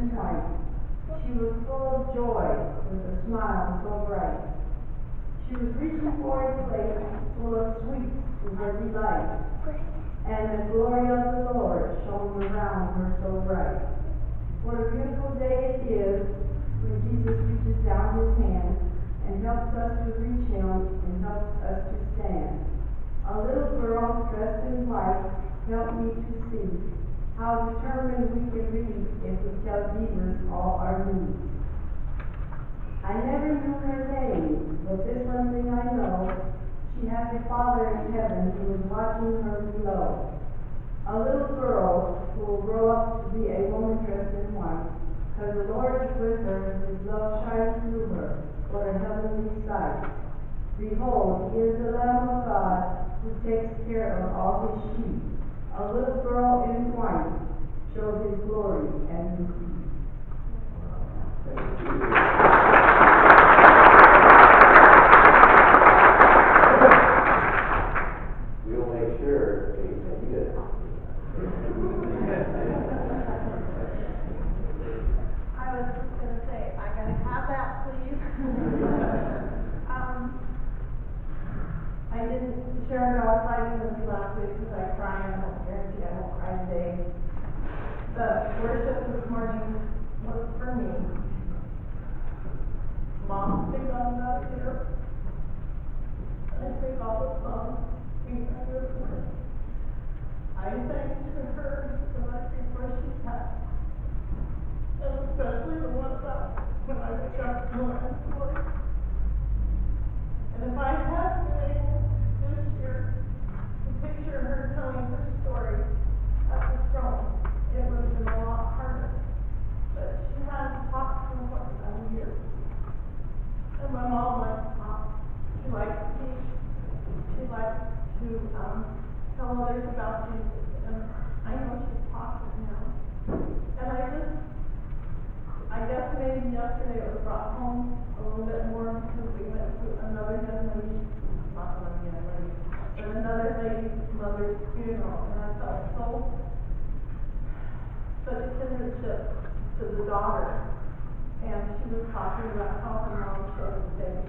in white. She was full of joy, with a smile so bright. She was reaching for a plate full of sweets to her delight, and the glory of the Lord shone around her so bright. What a beautiful day it is when Jesus reaches down his hand and helps us to reach him and helps us to stand. A little girl dressed in white helped me to see how determined we can be if we tell Jesus all our needs. I never knew her name, but this one thing I know, she has a Father in heaven who is watching her below. A little girl who will grow up to be a woman dressed in white, because the Lord is with her, his love shines through her, what a heavenly sight. Behold, he is the Lamb of God who takes care of all his sheep. A little girl in white shows his glory and his peace. We'll make sure that you get it. I was just going to say, I got to have that, please. I didn't share it outside with you last week because I cry, and I won't guarantee I won't cry today. The worship this morning was for me. Mom, big on that here. I think all the songs we heard were. I thanked her so much before she passed. And especially the one about when I wake up to the last voice. And if I had been able this year to picture her telling her story at the throne, it would have been a lot harder. But she hadn't talked for what, 7 years. And my mom liked to talk. She liked to teach. She liked to tell others about Jesus. And I know she's talking now. And I guess maybe yesterday it was brought home a little bit more because we went to another young lady, not one young lady, but another lady's mother's funeral. And I felt such kinship to the daughter. And she was talking about how her mom showed faith.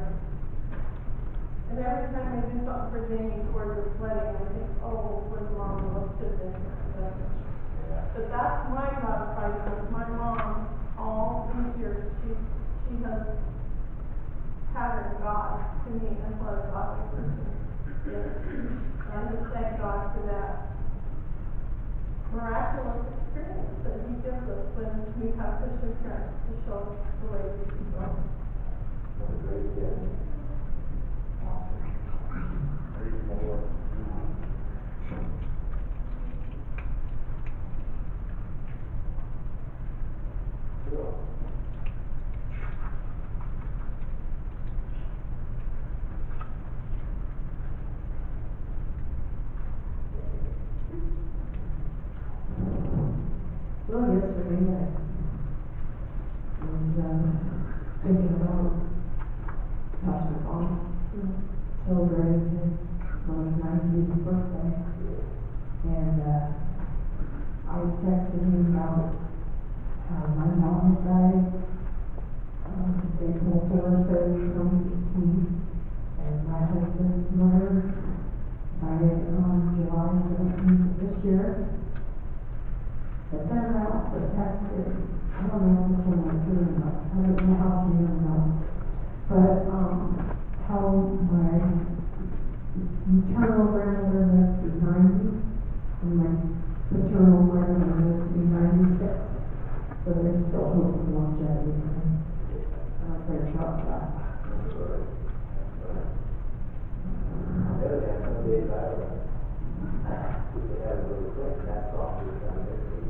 And every time I do something for Jamie toward this wedding, I think, oh, when mom looked at this. But that's my God fight, because my mom, all these years, she has patterned God to me and what a godly person is. And I just thank God for that miraculous experience that he gives us when we have Christian parents to show the way we should go. What a great gift. Praise the Lord. Sure. Well, yesterday I was thinking about Pastor Paul celebrating his 90th birthday, and I texted him about how my mom had died April 4th, 2018, and my husband's mother died on July 17th of this year. But then I also texted, I don't know if this one went through or not, I don't know how she or not, but how my maternal grandmother lived to 90, and my paternal grandmother lived to 96. So there's still hope for longevity, and I'm very proud of that. Someday we could have a really quick, that's all we're trying to do.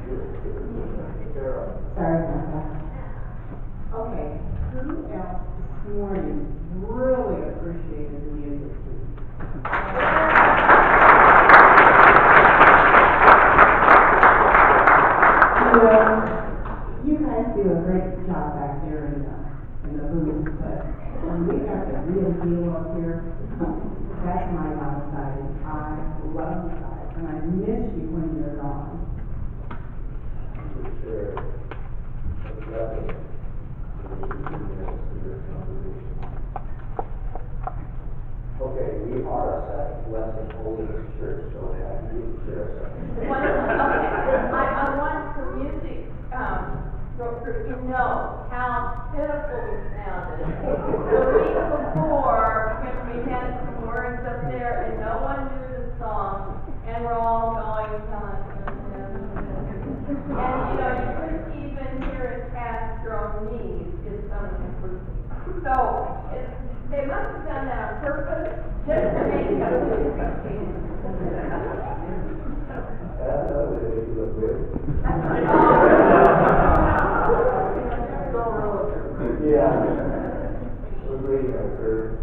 Sorry about that. Okay, who else this morning really appreciated the music? You guys do a great job back there in the booth, but when we got the real deal up here, that's my life side. I love you guys, and I miss you when you're gone. Sure. nothing. Okay, we are a Weston Holy Church, so I need to share something. I want for music, you know how pitiful we sounded. The week before, when we had some words up there and no one knew the song, and we're all going, and you know, you couldn't even hear a cat drum knees in some improvement. So, they must have done that on purpose, just to make us That's another way to make you look good. Yeah. We're waiting on a curve.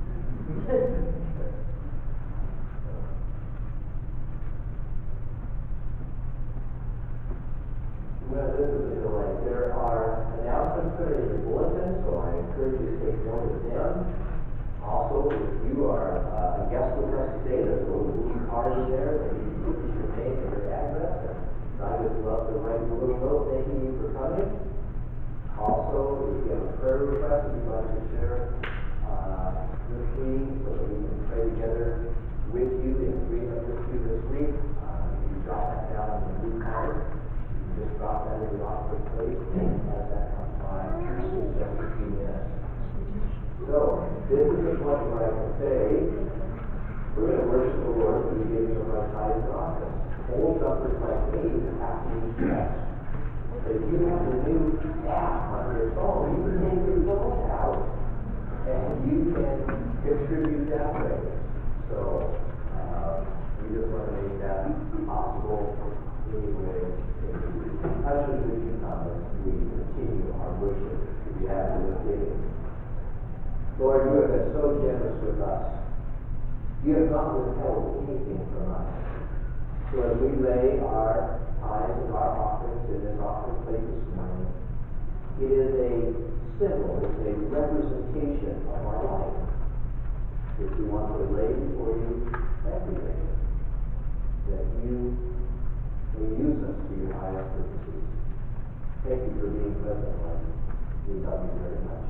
Well, this is a delay. There are announcements that are in your bulletin, so I encourage you to take note of them. Also, if you are a guest with us today, there's a little blue card in there that you can put your name and your address. And I would love to write you a little note thanking you for coming. Also, if you have a prayer request that you'd like to share with me so that we can pray together with you in agreement with you this week, you can drop that down on the blue card. You can just drop that in your office plate as that comes by in just a few minutes. So, this is the point where I can say, we're going to worship the Lord through the giving of our tithes and offerings. Old suffers like me have to use checks. If you have a new app on your phone, you can take your phone out and you can contribute that way. So, we just want to make that possible anyway. Ushers, would you come as we continue our worship to the avenue of giving? Lord, you have been so generous with us. You have not withheld anything from us. So as we lay our tithes and our offerings in this offering plate this morning, it is a symbol, it's a representation of our life. If we want to lay before you everything, that you will use us to your highest purposes. Thank you for being present, Lord. We love you very much.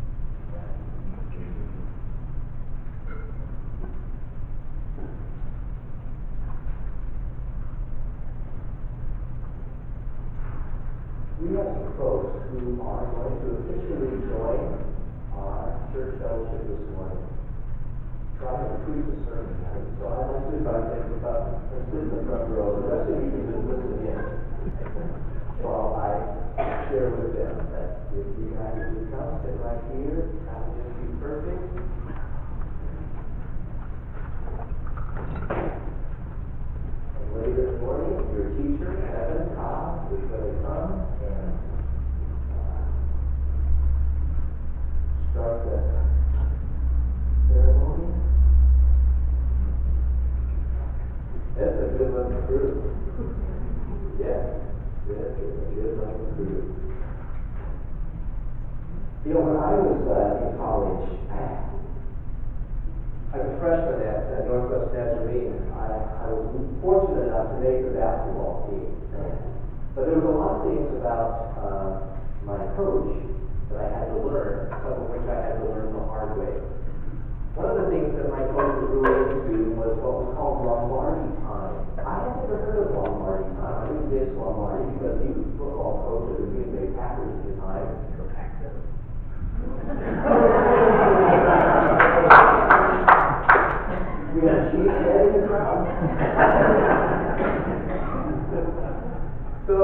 We have some folks who are going to officially join our church fellowship this morning. Trying to preach a sermon. So I'd like to invite them to come and sit in the front row. The rest of you can just listen in while I share with them that if you guys would come, sit right here, that would just be perfect. And later in the morning, your teacher, Evan Cobb, is going to come and start the ceremony. That's a good looking crew. Yeah, that's a good looking crew. You know, when I was in college, as a freshman at Northwest Nazarene, I was fortunate enough to make the basketball team. But there was a lot of things about my coach that I had to learn, some of which I had to learn the hard way. One of the things that my coach was really into was what was called Lombardi time. I had never heard of Lombardi time. I knew Vince Lombardi because he was a football coach of the Green Bay Packers at the time. We had a cheese head in the crowd. So,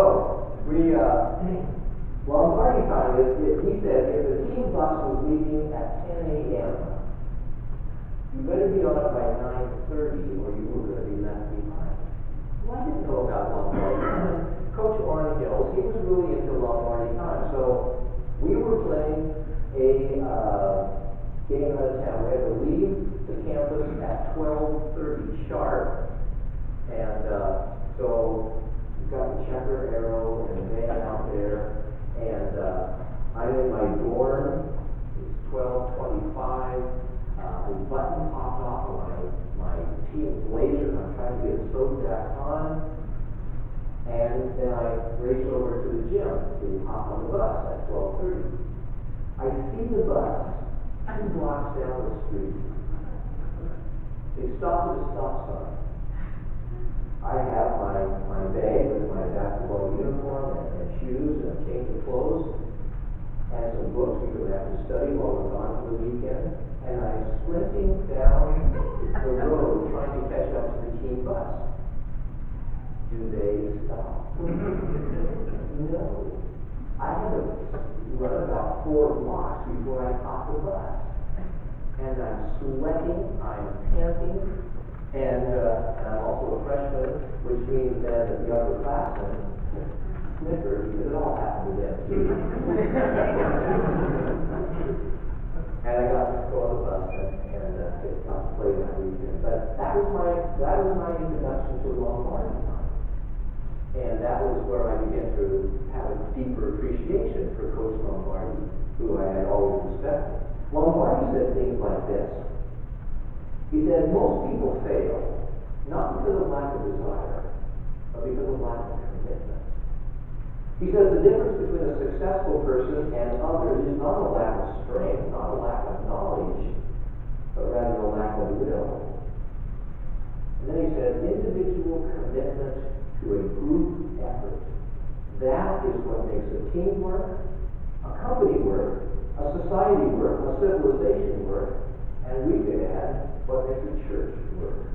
Lombardi time is, he said, if the team bus was leaving at 10 a.m., you better be on it by 9:30 or you were going to be left behind. Well, I didn't know about Lombardi time. Coach Orrin Hills, he was really into Lombardi time. So we were playing a game out of town. We had to leave the campus at 12:30 sharp. And so we've got the checker arrow and the van out there. And I'm in my dorm. It's 12:25. A button popped off of my team blazer, and I'm trying to get it sewed back on. And then I raced over to the gym to hop on the bus at 12:30. I see the bus 2 blocks down the street. It stopped at a stop sign. I have my bag with my basketball uniform and shoes and a change of clothes and some books because I have to study while we're gone for the weekend. And I'm sprinting down the road trying to catch up to the team bus. Do they stop? No. I had to run about 4 blocks before I caught the bus. And I'm sweating, I'm panting, and I'm also a freshman, which means that the upperclassmen snicker because it all happened to them too. And I got to go on the bus and got to play that weekend. But that was my introduction to Lombardi time. And that was where I began to have a deeper appreciation for Coach Lombardi, who I had always respected. Lombardi said things like this. He said, most people fail, not because of lack of desire, but because of lack of commitment. He says the difference between a successful person and others is not a lack of strength, not a lack of knowledge, but rather a lack of will. And then he said, individual commitment to a group effort. That is what makes a team work, a company work, a society work, a civilization work, and we could add what makes a church work.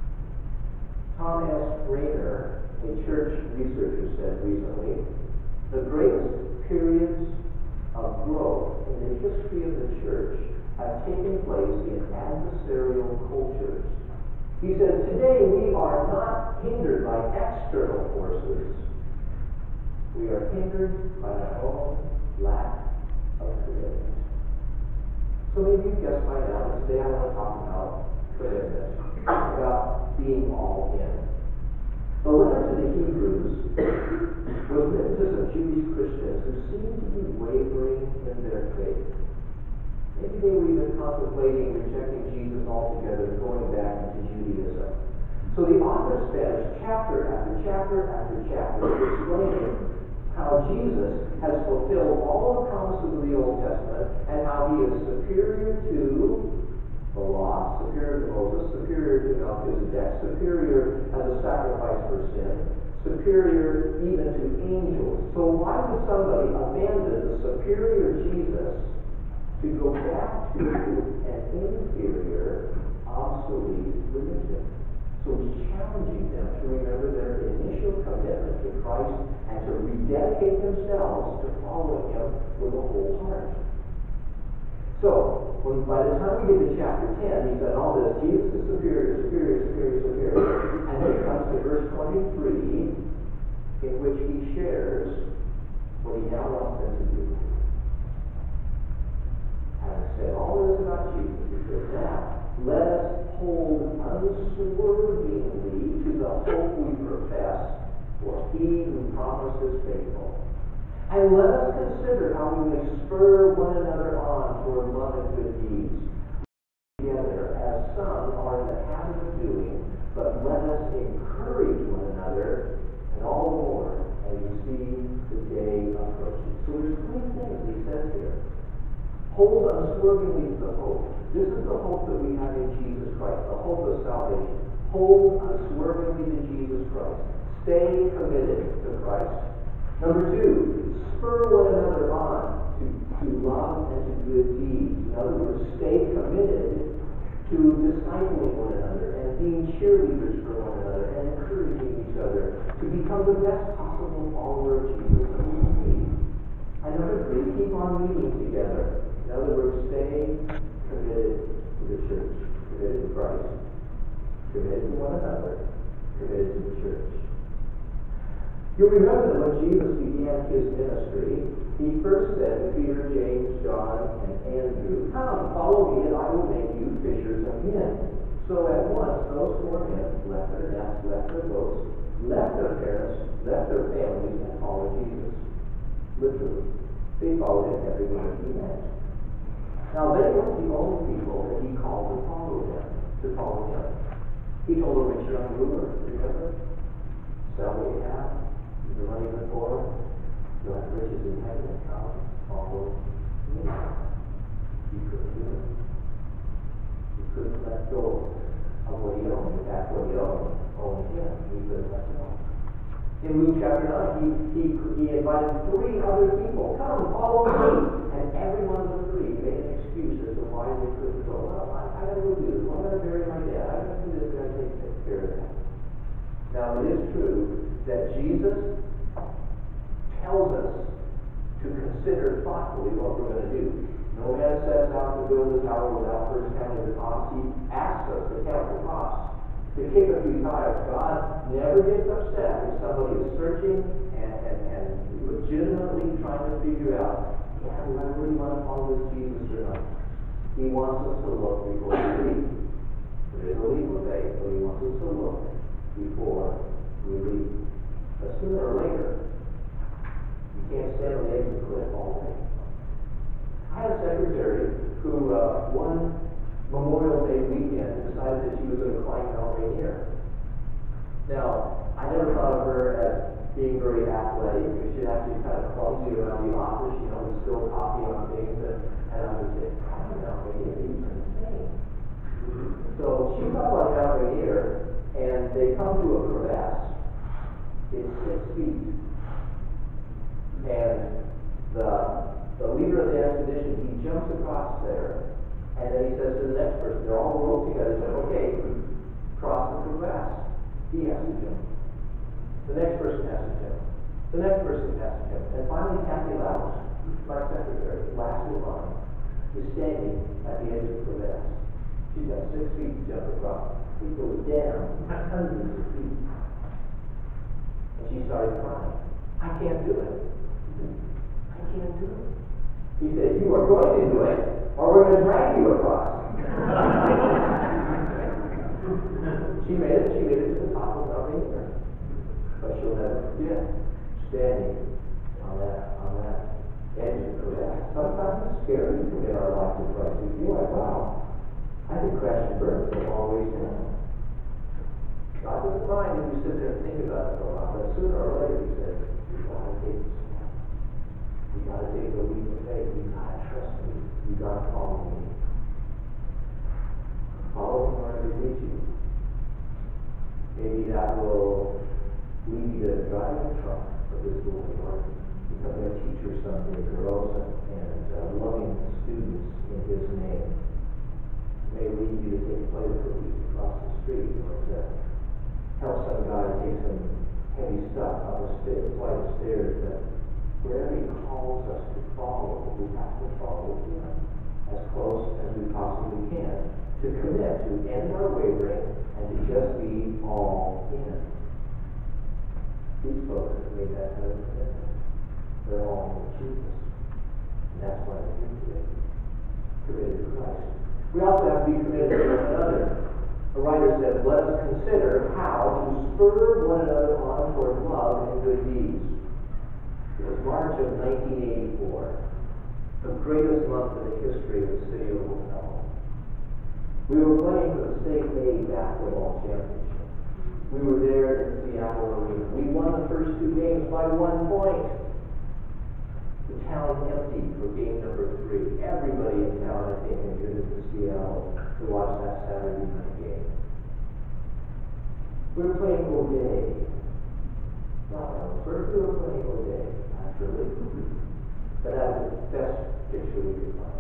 Tom S. Rainer, a church researcher, said recently, the greatest periods of growth in the history of the church have taken place in adversarial cultures. He says, today we are not hindered by external forces. We are hindered by our own lack of commitment. So maybe you guessed by now that today I want to talk about commitment, about being all in. The letter to the Hebrews was written to some Jewish Christians who seemed to be wavering in their faith. Maybe they were even contemplating rejecting Jesus altogether and going back into Judaism. So the author spends chapter after chapter after chapter explaining how Jesus has fulfilled all the promises of the Old Testament and how he is superior to the law, superior to Moses, superior to Melchizedek, superior as a sacrifice for sin, superior even to angels. So why would somebody abandon the superior Jesus to go back to an inferior, obsolete religion? So he's challenging them to remember their initial commitment to Christ and to rededicate themselves to following him with a whole heart. So, by the time we get to chapter 10, he's done all this. Jesus is superior, superior, superior, superior. And then it comes to verse 23, in which he shares what he now wants them to do. Having said all this about Jesus, he says, now, let us hold unswervingly to the hope we profess, for he who promised is faithful. And let us consider how we may spur one another on toward love and good deeds. Together, as some are in the habit of doing, but let us encourage one another, and all the more as you see the day approaching. So there's 3 things he says here. Hold unswervingly to the hope. This is the hope that we have in Jesus Christ, the hope of salvation. Hold unswervingly to Jesus Christ. Stay committed to Christ. Number 2, spur one another on to love and to good deeds. In other words, stay committed to discipling one another and being cheerleaders for one another and encouraging each other to become the best possible follower of Jesus that we can be. And number 3, keep on meeting together. In other words, stay committed to the church, committed to Christ, committed to one another, committed to the church. You'll remember that when Jesus began his ministry, he first said to Peter, James, John, and Andrew, come, follow me, and I will make you fishers of men. So at once, those 4 men left their nets, left their boats, left their parents, left their families, and followed Jesus. Literally. They followed him everywhere he went. Now, they weren't the only people that he called to follow him. He told a rich young ruler, remember? Sell what you have, Is the money good for? You have riches in heaven, come, follow me. You couldn't do it. You couldn't let go of what he owned. In fact, what he owned him. He couldn't let go. In Luke chapter 9, he invited 3 other people. Come, follow me. And every one of the 3 made an excuse as to why they couldn't go. Well, I gotta go do this. I'm gonna bury my dad. I gotta do this. I gotta take care of that. Now, it is true that Jesus tells us to consider thoughtfully what we're going to do. No man sets out to build a tower without first counting the cost. He asks us to count the cost. To kick a few tires. God never gets upset if somebody is searching and legitimately trying to figure out, yeah, do I really want to follow this Jesus or not? He wants us to look before we leave. There is a leap of faith, but he wants us to look before we leave. But sooner or later, you can't stand on the edge of the cliff all day. I had a secretary who, one Memorial Day weekend, decided that she was going to climb Mount Rainier. Now, I never thought of her as being very athletic, because she'd actually kind of clumsy around the office, you know, and spill coffee on things, and I would say, climbing Mount Rainier, you're insane. So she's up on Mount Rainier, and they come to a crevasse. It's 6 feet. And the leader of the expedition, he jumps across there, and then he says to the next person, they're all roped together, he said, okay, cross the crevasse. He has to jump. The next person has to jump. The next person has to jump. And finally, Kathy Lowers, my secretary, last in line, is standing at the edge of the crevasse. She's got 6 feet to jump across. It goes down hundreds of feet. And she started crying. I can't do it. I can't do it. He said, you are going to do it, or we're going to drag you across. She made it to the top of Mount Rainier. But she'll never forget standing on that edge of the crevasse. Sometimes it's scary to commit our life to Christ. We feel like, wow, I could crash and burn from all ways down. God doesn't mind if you sit there and think about it for a while, but sooner or later he says, you gotta take this step. You gotta take the leap of faith. You gotta trust me. You gotta follow me. Follow him wherever he leads you. Maybe that will lead you to driving a truck for this little work, becoming a teacher someday, girls, and loving students in his name. It may lead you to take plate of cookies across the street, or to help some guy take some heavy stuff up a flight of stairs. But wherever he calls us to follow, we have to follow him as close as we possibly can, to commit, to end our wavering, and to just be all in. These folks have made that kind of commitment. They're all in Jesus. And that's why they're here today. Committed to Christ. We also have to be committed to one another. The writer said, let us consider how to spur one another on toward love and good deeds. It was March of 1984, the greatest month in the history of the city of Oklahoma. We were playing for the state A basketball championship. We were there in Seattle Arena. We won the first 2 games by 1 point. The town emptied for game number 3. Everybody in town, I think, had driven to Seattle to watch that Saturday night game. We were playing O'Day. Not Ellsworth, we were playing O'Day, actually. But that was the best picture we could find.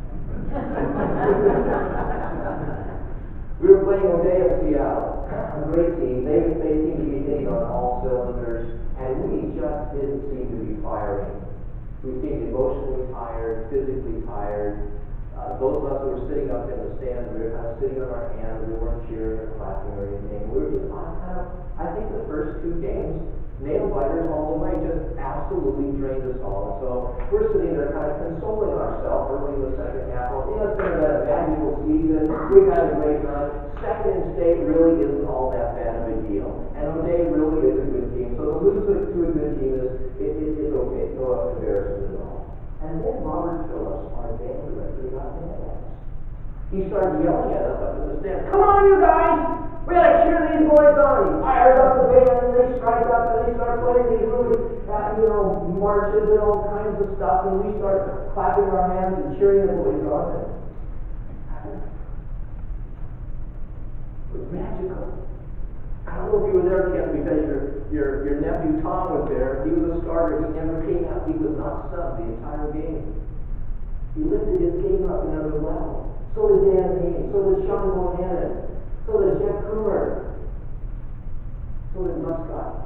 We were playing O'Day of Seattle. A great team. They seemed to be hitting on all cylinders, and we just didn't seem to be firing. We seemed emotionally tired, physically tired. Those of us who were sitting up in the stands, we were kind of sitting on our hands. We weren't cheering or clapping or anything. We were just I think the first 2 games, nail biters all the way, just absolutely drained us all. So we're sitting there kind of consoling ourselves early in the second half. Well, it's been a bad little season. We've had a great run. Second in state really isn't all that bad of a deal. And O'Day really is a good team. So to lose to a good team is okay. No embarrassment at all. And then Robert Phillips, our band director, got mad at us. He started yelling at us up in the stands. Come on, you guys! We gotta cheer these boys on. He fires up the band, and they strike up, and they start start playing these really, marches and all kinds of stuff, and we start clapping our hands and cheering the boys on. It was magical. I don't know if you were there, Ken, because your nephew Tom was there. He was a starter. He never came out. He was not subbed the entire game. He lifted his game up another level. So did Dan Haynes. So did Sean Bohannon. So did Jeff Coomer. So did Muscott.